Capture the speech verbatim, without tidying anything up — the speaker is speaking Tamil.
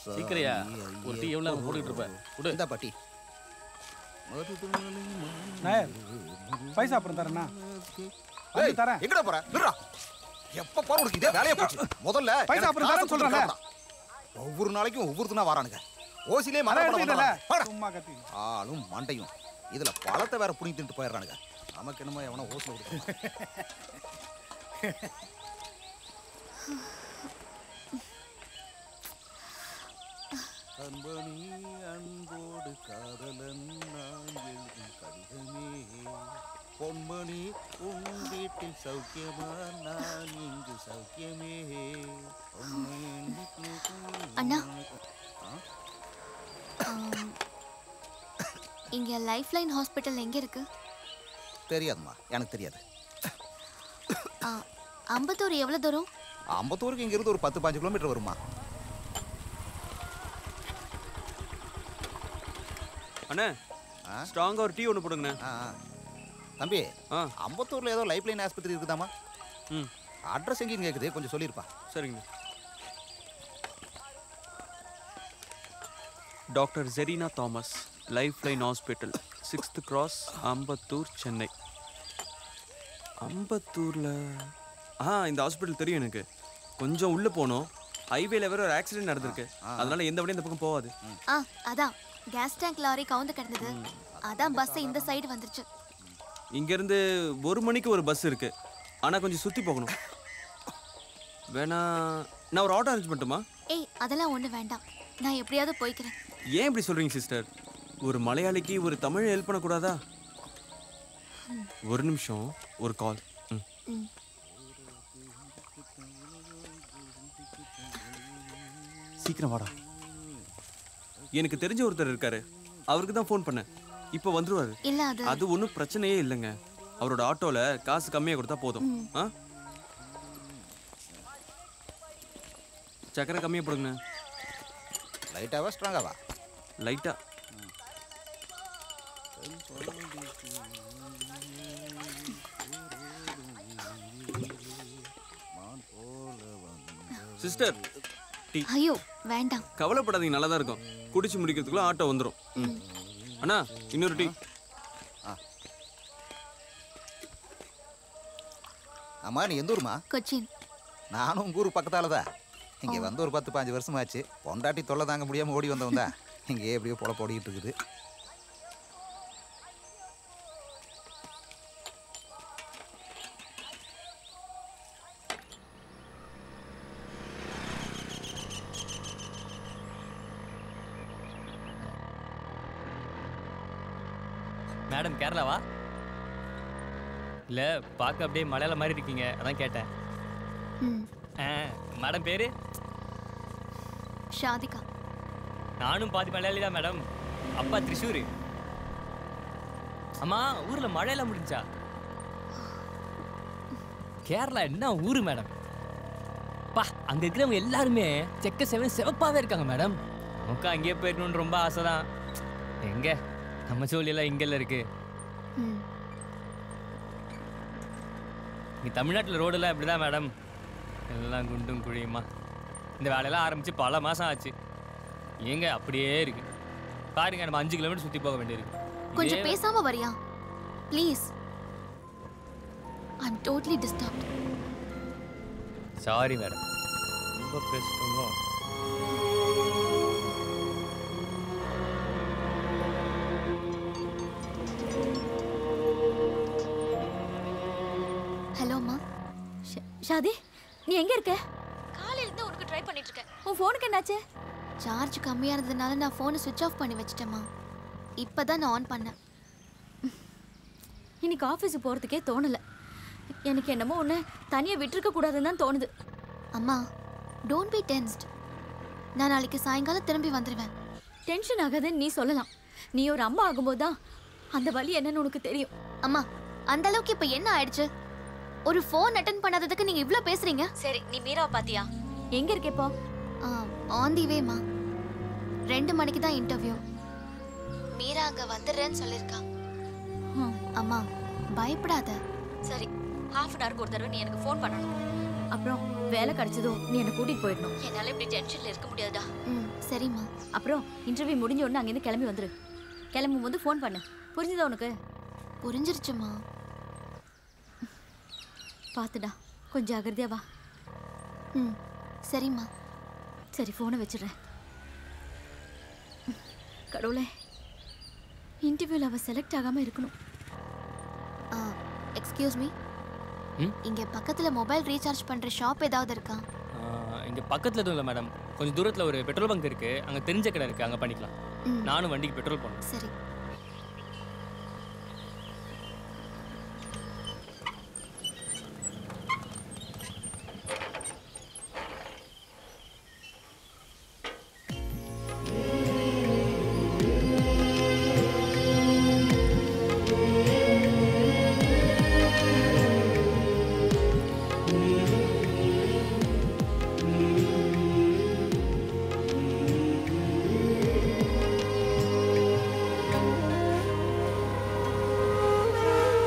சீக்கிரையா ஒரு டீ எவ்வளோ போட்டுக்கிட்டு இருப்பேன் விடு இந்த பாட்டி பைசா அப்புறம் தரேண்ணா தரேன் எங்கடா போற விடுறா எப்ப பாரு உனக்கு இதே வேலையை போச்சு முதல்ல பைசா அப்புறம் தரேன் சொல்றேன் ஒவ்வொரு நாளைக்கும் ஒவ்வொருத்தனா வரானுங்க ஓசிலே மரம் சும்மா கத்தி ஆளும் மண்டையும் இதுல பழத்தை வேற புடிங்கி தின்ட்டு போயிடுறானுங்க நமக்கு என்னமோ எவனோ ஓசில கொடுத்து அன்பனி அன்போடு காதலன் நான் எழுதும் கடிதமே பொன்மணி உன் வீட்டில் சௌக்கியமா நான் இங்கு சௌக்கியமே அண்ணா இங்க லைஃப் லைன் ஹாஸ்பிட்டல் எங்க இருக்கு? தெரியாதுமா, எனக்கு தெரியாது. அம்பத்தூர் எவ்வளவு தூரம்? அம்பத்தூருக்கு இங்க இருந்து ஒரு பத்து பதினஞ்சு கிலோமீட்டர் வருமா. அண்ணே ஸ்ட்ராங்கா ஒரு டீ ஒன்று போடுங்கண்ணே. தம்பி, அம்பத்தூர்ல ஏதோ லைஃப் லைன் ஆஸ்பத்திரி இருக்குதாமா? ம், அட்ரஸ் எங்கேயும் கேட்குது, கொஞ்சம் சொல்லியிருப்பா. சரிங்க. Doctor Zareena Thomas, life line hospital, sixth cross, Ambattur, Chennai. அம்பத்தூரில் ஆ இந்த ஹாஸ்பிட்டல் தெரியும் எனக்கு. கொஞ்சம் உள்ளே போனோம், ஹைவேல வேற ஒரு ஆக்சிடென்ட் நடந்திருக்கு, அதனால எந்த வழியும் இந்த பக்கம் போகாது. ஆ அதான் கேஸ் டேங்க் லாரி கவுந்து கிடந்தது, அதான் பஸ் இந்த சைடு வந்துருச்சு. இங்கேருந்து ஒரு மணிக்கு ஒரு பஸ் இருக்கு, ஆனால் கொஞ்சம் சுற்றி போகணும். வேணா நான் ஒரு ஆட்டோ அரேஞ்ச் பண்ணட்டுமா? ஏய் அதெல்லாம் ஒன்றும் வேண்டாம், நான் எப்படியாவது போய்க்கிறேன். ஏன் இப்படி சொல்கிறீங்க சிஸ்டர்? ஒரு மலையாளிக்கு ஒரு தமிழ் ஹெல்ப் பண்ணக்கூடாதா? ஒரு நிமிஷம், ஒரு கால். ம் சீக்கிரம் வாடா. எனக்கு தெரிஞ்ச ஒருத்தர் இருக்காரு, அவருக்கு தான் ஃபோன் பண்ணேன், இப்போ வந்துருவாரு. இல்ல அது அது ஒன்றும் பிரச்சனையே இல்லைங்க. அவரோட ஆட்டோல காசு கம்மியாக கொடுத்தா போதும். ஆ சக்கரை கம்மியாக போடுங்க. லைட்டாவா ஸ்ட்ராங்காவா? லைட்டா. Sister tea. ஐயோ வேண்டாம். கவலைப்படாதீங்க, நல்லா தான் இருக்கும். குடிச்சு முடிக்கிறதுக்குள்ள ஆட்டோ வந்துடும். அண்ணா இன்னொரு டீ. அம்மா நீ எந்த ஊருமா? கொச்சின். நானும் உங்க ஊர் பக்கத்தால தான். இங்கே வந்து ஒரு பத்து பாஞ்சு வருஷமாச்சு. பொண்டாட்டி தொல்லை தாங்க முடியாமல் ஓடி வந்தவன் தான். இங்கே எப்படியோ பொழப்பு ஓடிக்கிட்டு இருக்குது. மேடம் கேரளாவா? இல்லை பார்க்க அப்படியே மலையாள மாதிரி இருக்கீங்க, அதான் கேட்டேன். ஆ மேடம் பேர்? ஷாதிகா. நானும் பாதி மலையாளி தான் மேடம், அப்பா திரிசூர். அம்மா ஊரில் மழையெல்லாம் முடிஞ்சா? கேரளா என்ன ஊர் மேடம்? பா அங்கே இருக்கிறவங்க எல்லாருமே செக்க செவன் சிவப்பாகவே இருக்காங்க மேடம். நமக்கு அங்கேயே போயிடணுன்னு ரொம்ப ஆசை தான். எங்கே நம்ம சோழியெல்லாம் இங்கெல்லாம் இருக்கு. இங்கே தமிழ்நாட்டில் ரோடெல்லாம் எப்படி தான் மேடம்? எல்லாம் குண்டும் குழியுமா. இந்த வேலையெல்லாம் ஆரம்பித்து பல மாதம் ஆச்சு, எங்க அப்படியே இருக்கு. பாருங்க நம்ம அஞ்சு கிலோமீட்டர் சுற்றி போக வேண்டியிருக்கு. கொஞ்சம் பேசாம வரியா please? I am totally disturbed. Sorry madam, ரொம்ப பேசுகிறோமோ? ஹலோ அம்மா. ஷாதி நீ எங்க இருக்க? காலையில இருந்து உனக்கு ட்ரை பண்ணிட்டு இருக்கேன். உன் ஃபோனுக்கு என்னாச்சு? சார்ஜ் கம்மியா இருந்ததுனால நான் ஃபோனை ஸ்விட்ச் ஆஃப் பண்ணி வச்சிட்டேம்மா. இப்பதான் நான் ஆன் பண்ணேன். இன்னைக்கு ஆஃபீஸுக்கு போகிறதுக்கே தோணலை. எனக்கு என்னமோ ஒன்று தனியாக விட்டுருக்க கூடாதுன்னு தான் தோணுது. அம்மா டோன்ட் பி டென்ஸ்ட். நான் நாளைக்கு சாயங்காலம் திரும்பி வந்துடுவேன். டென்ஷன் ஆகாதுன்னு நீ சொல்லலாம். நீ ஒரு அம்மா ஆகும்போது தான் அந்த வலி என்னன்னு உனக்கு தெரியும். அம்மா அந்த அளவுக்கு இப்போ என்ன ஆயிடுச்சு? ஒரு ஃபோன் அட்டெண்ட் பண்ணாததுக்கு நீங்க இவ்ளோ பேசுறீங்க. சரி நீ மீராவை பாத்தியா? எங்க இருக்க இப்போ? ஆன் தி வேமா. ரெண்டு மணிக்கு தான் இன்டர்வியூ. மீரா அங்க வந்துடுறேன்னு சொல்லியிருக்கா. அம்மா பயப்படாத. சரி ஹாஃப் அன் ஹவருக்கு ஒரு தடவை நீ எனக்கு ஃபோன் பண்ணணும். அப்புறம் வேலை கிடைச்சதும் நீ என்னை கூட்டிட்டு போயிடணும். என்னால இப்படி டென்ஷன்ல இருக்க முடியாதுடா. ம் சரிம்மா. அப்புறம் இன்டர்வியூ முடிஞ்ச உடனே அங்கேருந்து கிளம்பி வந்துரு. கிளம்பும் போது ஃபோன் பண்ணு. புரிஞ்சுதா உனக்கு? புரிஞ்சிருச்சுமா. பார்த்துடா, கொஞ்சம் ஜாகிரதையா வா. ம் சரிம்மா. சரி, ஃபோனை வச்சிடுறேன். கடவுளே, இன்டர்வியூவில் அவள் செலக்ட் ஆகாமல் இருக்கணும். எக்ஸ்கியூஸ் மீ, இங்கே பக்கத்தில் மொபைல் ரீசார்ஜ் பண்ணுற ஷாப் ஏதாவது இருக்கா? இங்கே பக்கத்தில் எதுவும் இல்லை மேடம். கொஞ்சம் தூரத்தில் ஒரு பெட்ரோல் பங்க் இருக்குது, அங்கே தெரிஞ்ச கடை இருக்குது, அங்கே பண்ணிக்கலாம். நானும் வண்டிக்கு பெட்ரோல் போடணும். சரி.